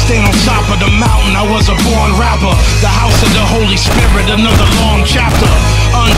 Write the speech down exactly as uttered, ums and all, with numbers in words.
Stand on top of the mountain, I was a born rapper. The house of the Holy Spirit, another long chapter.